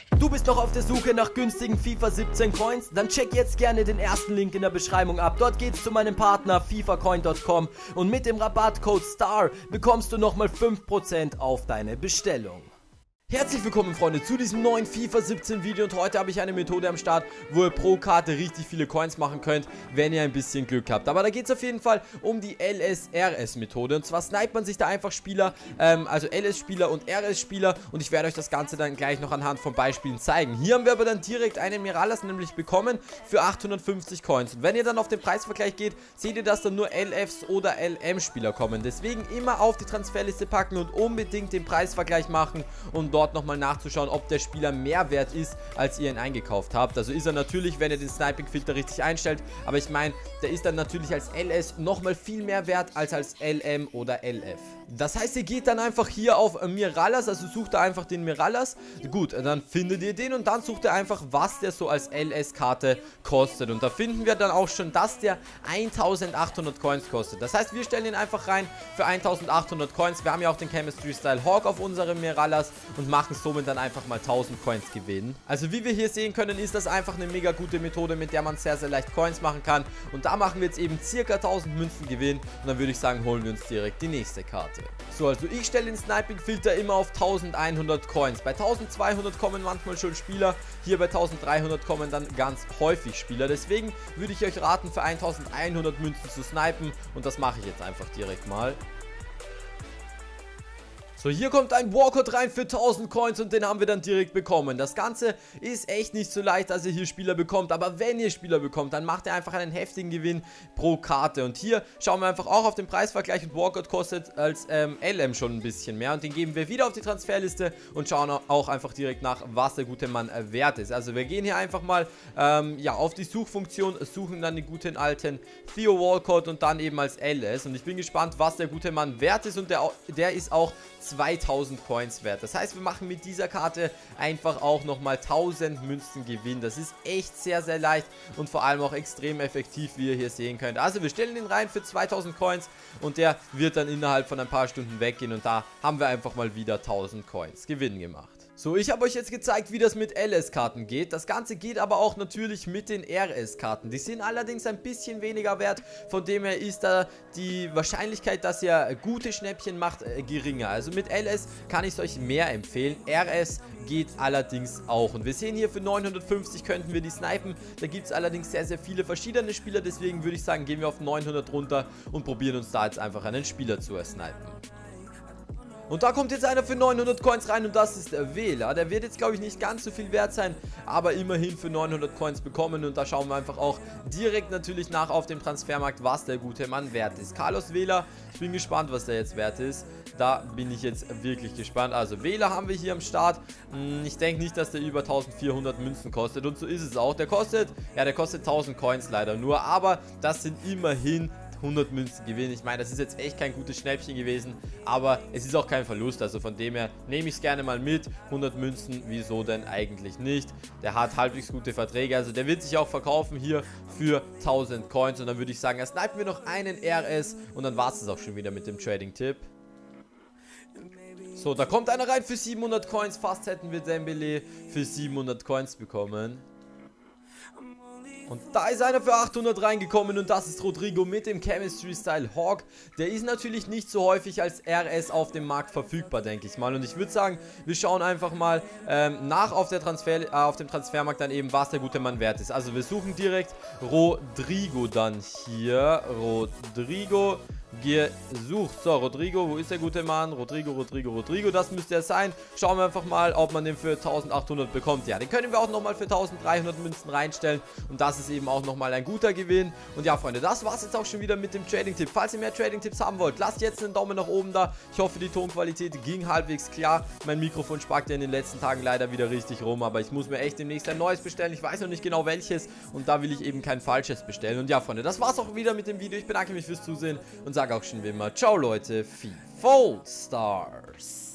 Du bist noch auf der Suche nach günstigen FIFA 17 Coins? Dann check jetzt gerne den ersten Link in der Beschreibung ab. Dort geht's zu meinem Partner fifacoin.com und mit dem Rabattcode STAR bekommst du nochmal 5% auf deine Bestellung. Herzlich willkommen, Freunde, zu diesem neuen FIFA 17 Video, und heute habe ich eine Methode am Start, wo ihr pro Karte richtig viele Coins machen könnt, wenn ihr ein bisschen Glück habt. Aber da geht es auf jeden Fall um die LS-RS-Methode, und zwar snipet man sich da einfach Spieler, also LS-Spieler und RS-Spieler, und ich werde euch das Ganze dann gleich noch anhand von Beispielen zeigen. Hier haben wir aber dann direkt einen Miralas nämlich bekommen für 850 Coins, und wenn ihr dann auf den Preisvergleich geht, seht ihr, dass dann nur LFs oder LM-Spieler kommen. Deswegen immer auf die Transferliste packen und unbedingt den Preisvergleich machen, und dort nochmal nachzuschauen, ob der Spieler mehr wert ist, als ihr ihn eingekauft habt. Also ist er natürlich, wenn ihr den Sniping-Filter richtig einstellt, aber ich meine, der ist dann natürlich als LS nochmal viel mehr wert als LM oder LF. Das heißt, ihr geht dann einfach hier auf Miralas, also sucht ihr einfach den Miralas. Gut, dann findet ihr den und dann sucht ihr einfach, was der so als LS-Karte kostet. Und da finden wir dann auch schon, dass der 1800 Coins kostet. Das heißt, wir stellen ihn einfach rein für 1800 Coins. Wir haben ja auch den Chemistry Style Hawk auf unserem Miralas und machen somit dann einfach mal 1000 Coins gewinnen. Also wie wir hier sehen können, ist das einfach eine mega gute Methode, mit der man sehr, sehr leicht Coins machen kann. Und da machen wir jetzt eben circa 1000 Münzen Gewinn. Und dann würde ich sagen, holen wir uns direkt die nächste Karte. So, also ich stelle den Sniping-Filter immer auf 1100 Coins. Bei 1200 kommen manchmal schon Spieler. Hier bei 1300 kommen dann ganz häufig Spieler. Deswegen würde ich euch raten, für 1100 Münzen zu snipen. Und das mache ich jetzt einfach direkt mal. So, hier kommt ein Walkout rein für 1000 Coins und den haben wir dann direkt bekommen. Das Ganze ist echt nicht so leicht, dass ihr hier Spieler bekommt, aber wenn ihr Spieler bekommt, dann macht ihr einfach einen heftigen Gewinn pro Karte. Und hier schauen wir einfach auch auf den Preisvergleich, und Walkout kostet als LM schon ein bisschen mehr, und den geben wir wieder auf die Transferliste und schauen auch einfach direkt nach, was der gute Mann wert ist. Also wir gehen hier einfach mal ja, auf die Suchfunktion, suchen dann den guten alten Theo Walcott und dann eben als LS, und ich bin gespannt, was der gute Mann wert ist, und der ist auch 2000 Coins wert. Das heißt, wir machen mit dieser Karte einfach auch nochmal 1000 Münzen Gewinn. Das ist echt sehr, sehr leicht und vor allem auch extrem effektiv, wie ihr hier sehen könnt. Also wir stellen den rein für 2000 Coins und der wird dann innerhalb von ein paar Stunden weggehen, und da haben wir einfach mal wieder 1000 Coins Gewinn gemacht. So, ich habe euch jetzt gezeigt, wie das mit LS-Karten geht. Das Ganze geht aber auch natürlich mit den RS-Karten. Die sind allerdings ein bisschen weniger wert. Von dem her ist da die Wahrscheinlichkeit, dass ihr gute Schnäppchen macht, geringer. Also mit LS kann ich es euch mehr empfehlen. RS geht allerdings auch. Und wir sehen hier, für 950 könnten wir die snipen. Da gibt es allerdings sehr, sehr viele verschiedene Spieler. Deswegen würde ich sagen, gehen wir auf 900 runter und probieren uns da jetzt einfach einen Spieler zu snipen. Und da kommt jetzt einer für 900 Coins rein, und das ist der Wähler. Der wird jetzt, glaube ich, nicht ganz so viel wert sein, aber immerhin für 900 Coins bekommen. Und da schauen wir einfach auch direkt natürlich nach auf dem Transfermarkt, was der gute Mann wert ist. Carlos Wähler, ich bin gespannt, was der jetzt wert ist. Da bin ich jetzt wirklich gespannt. Also Wähler haben wir hier am Start. Ich denke nicht, dass der über 1400 Münzen kostet, und so ist es auch. Der kostet 1000 Coins leider nur, aber das sind immerhin 100 Münzen Gewinn. Ich meine, das ist jetzt echt kein gutes Schnäppchen gewesen, aber es ist auch kein Verlust, also von dem her nehme ich es gerne mal mit. 100 Münzen, wieso denn eigentlich nicht? Der hat halbwegs gute Verträge, also der wird sich auch verkaufen hier für 1000 Coins, und dann würde ich sagen, er snipen wir noch einen RS, und dann war es das auch schon wieder mit dem Trading-Tipp. So, da kommt einer rein für 700 Coins, fast hätten wir Dembele für 700 Coins bekommen. Und da ist einer für 800 reingekommen, und das ist Rodrigo mit dem Chemistry Style Hawk. Der ist natürlich nicht so häufig als RS auf dem Markt verfügbar, denke ich mal. Und ich würde sagen, wir schauen einfach mal nach auf dem Transfermarkt dann eben, was der gute Mann wert ist. Also wir suchen direkt Rodrigo dann hier. Rodrigo gesucht. So, Rodrigo, wo ist der gute Mann? Rodrigo, das müsste er sein. Schauen wir einfach mal, ob man den für 1800 bekommt. Ja, den können wir auch nochmal für 1300 Münzen reinstellen, und das ist eben auch nochmal ein guter Gewinn. Und ja, Freunde, das war es jetzt auch schon wieder mit dem Trading-Tipp. Falls ihr mehr Trading-Tipps haben wollt, lasst jetzt einen Daumen nach oben da. Ich hoffe, die Tonqualität ging halbwegs klar. Mein Mikrofon spackt ja in den letzten Tagen leider wieder richtig rum, aber ich muss mir echt demnächst ein neues bestellen. Ich weiß noch nicht genau welches, und da will ich eben kein falsches bestellen. Und ja, Freunde, das war's auch wieder mit dem Video. Ich bedanke mich fürs Zusehen und sage auch schon wie immer, ciao Leute, FIFA Stars.